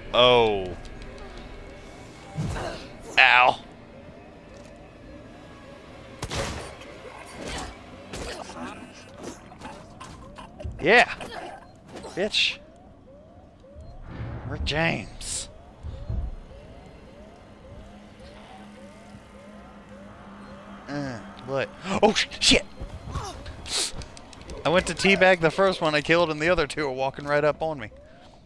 Oh. Ow. Yeah. Bitch. Rick James. What? Oh, shit! I went to teabag the first one I killed, and the other two are walking right up on me.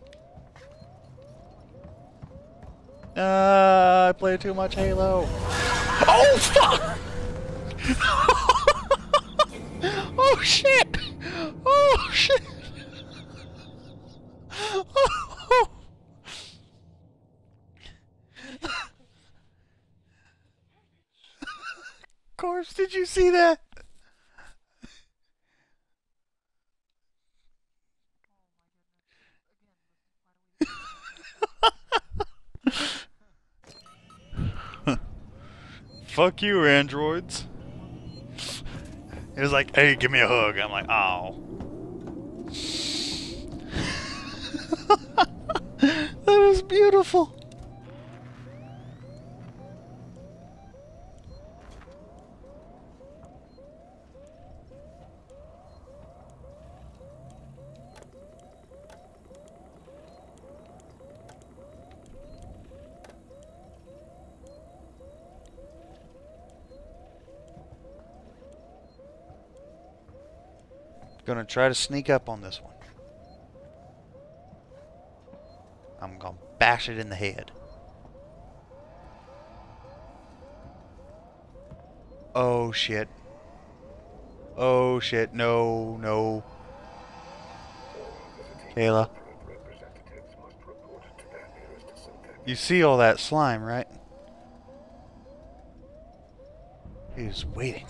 I play too much Halo. Oh, fuck! Oh, shit! Oh, shit! Oh. Corpse, did you see that? Fuck you, androids. It was like, hey, give me a hug. I'm like, oh. That was beautiful. Gonna try to sneak up on this one. I'm gonna bash it in the head. Oh shit. Oh shit, no, no. Kayla. You see all that slime, right? He's waiting.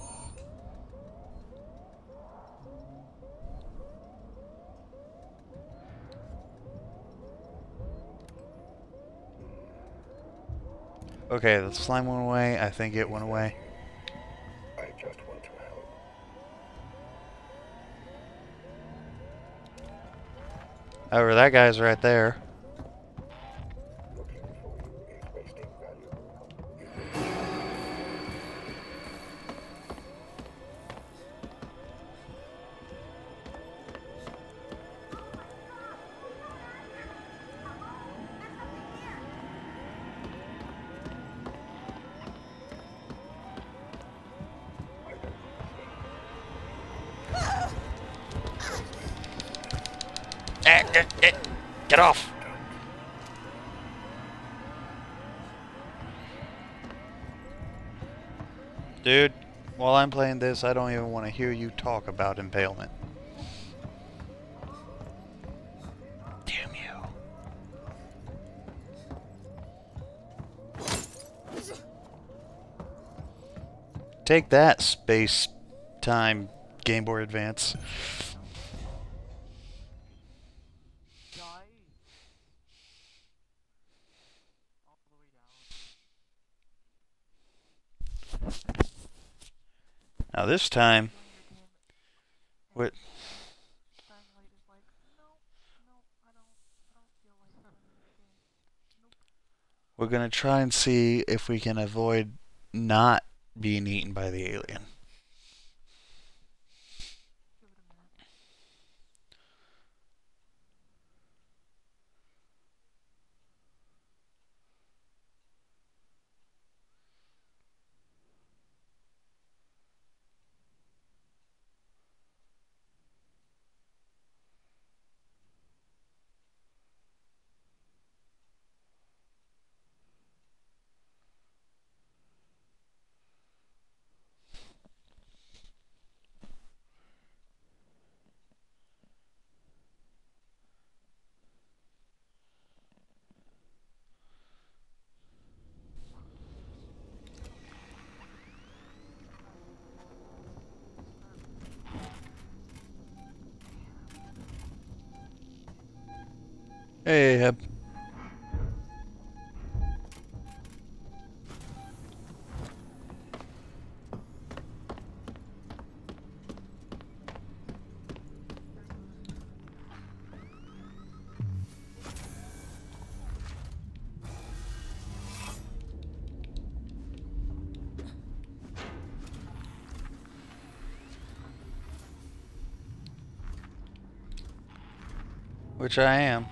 Okay, the slime went away. I think it went away. I just want to help. However, that guy's right there. Looking for you is wasting valuable. Get off! Dude, while I'm playing this, I don't even want to hear you talk about impalement. Damn you. Take that, space time Game Boy Advance. Now this time, what? We're gonna try and see if we can avoid not being eaten by the alien. Hey, Heb. Which I am.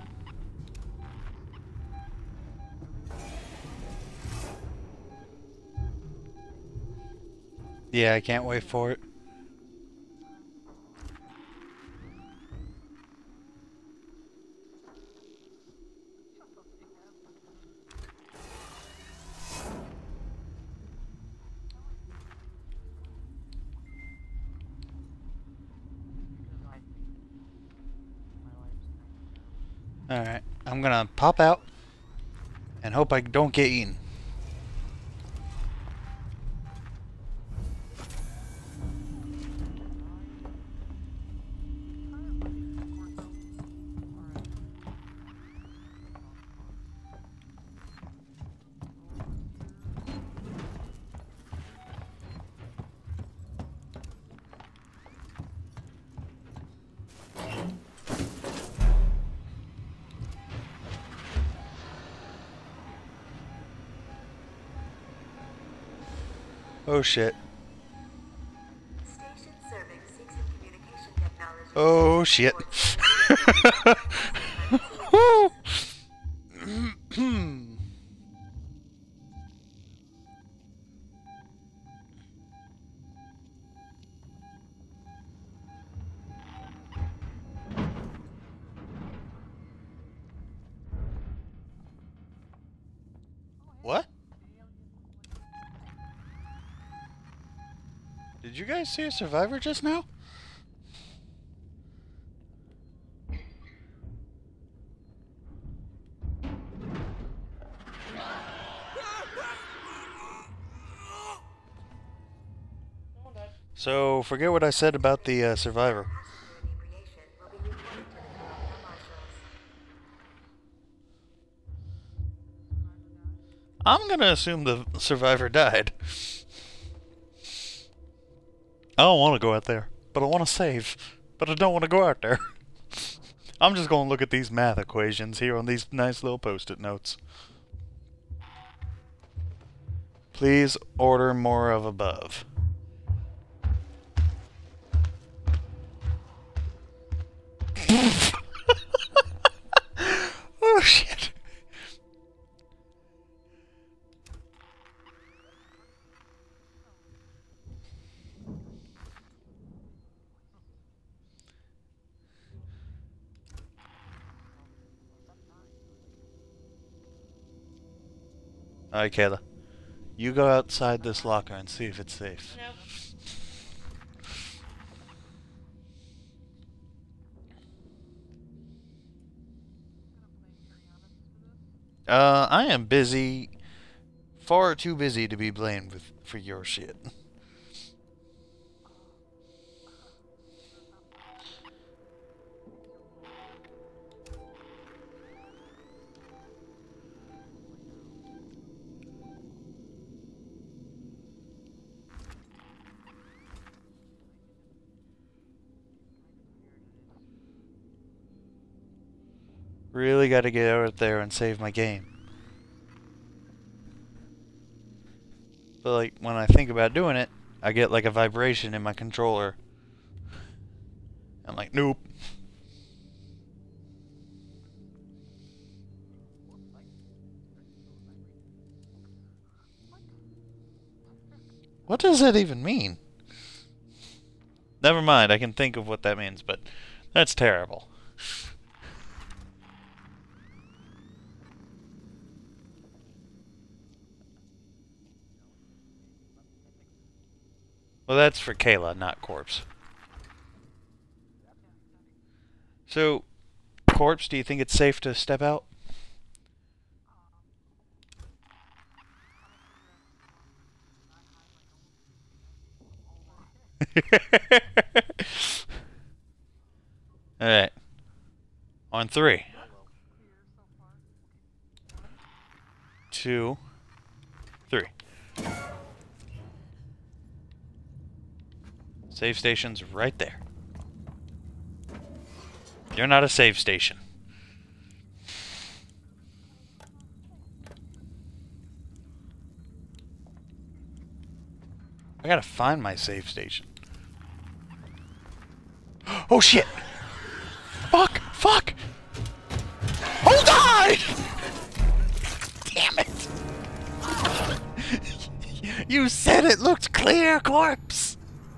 Yeah, I can't wait for it. Alright, I'm gonna pop out and hope I don't get eaten. Oh shit. Station serving Seegson Communication Technology. Oh shit. What? Did you guys see a survivor just now? So, forget what I said about the survivor. Inebriation will be reported to the colonial marshals. I'm gonna assume the survivor died. I don't want to go out there, but I want to save. But I don't want to go out there. I'm just gonna look at these math equations here on these nice little post-it notes. Please order more of above. Oh shit. Alright, Kayla. You go outside this locker and see if it's safe. Nope. I am busy. Far too busy to be blamed for your shit. Really gotta get out there and save my game. But like, when I think about doing it, I get like a vibration in my controller. I'm like, nope. What does that even mean? Never mind, I can think of what that means, but that's terrible. Well, that's for Kayla, not Corpse. So, Corpse, do you think it's safe to step out? Alright. On 3. 2, 3. Save station's right there. You're not a save station. I gotta find my save station. Oh shit! Fuck! Fuck! You said it looked clear, corpse!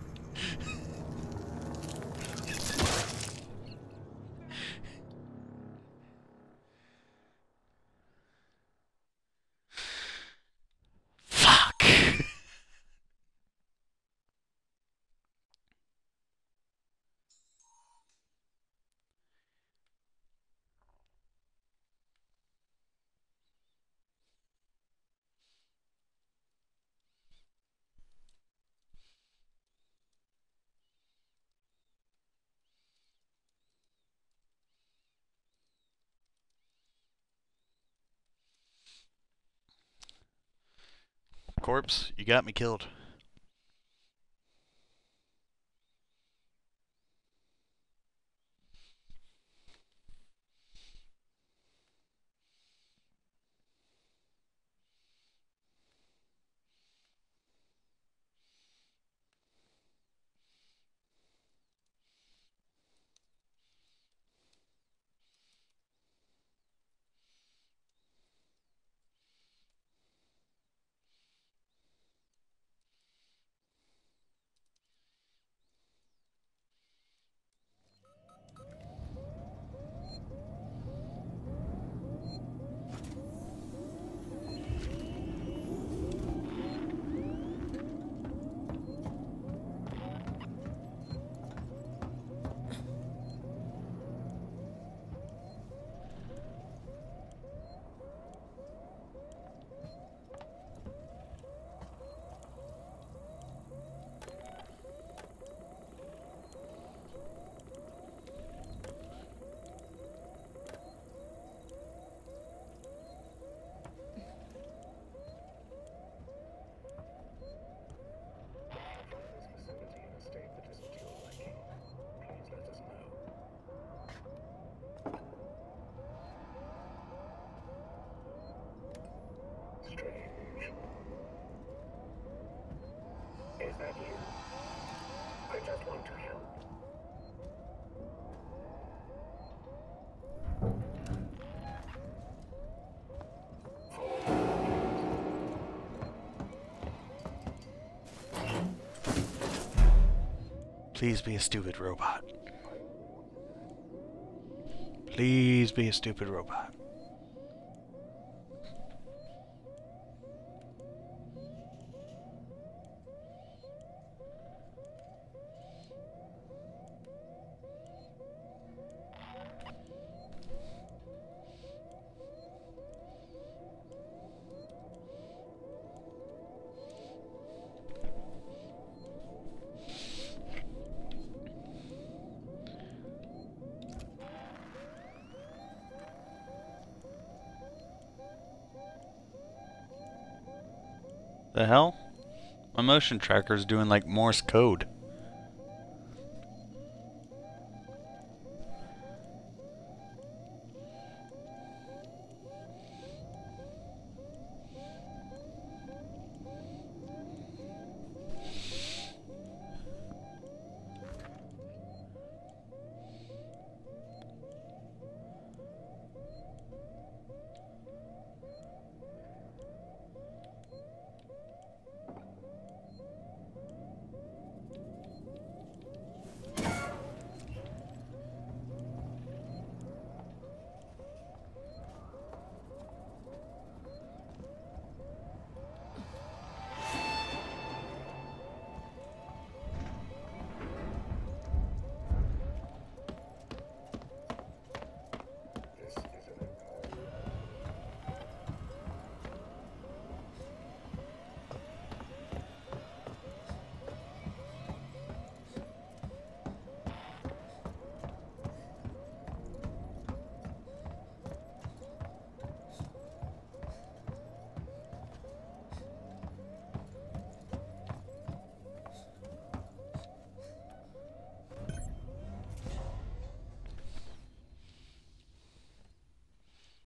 Fuck! Corpse, you got me killed. Is that you? I just want to help. Please be a stupid robot. Please be a stupid robot. The hell? My motion tracker's doing like Morse code.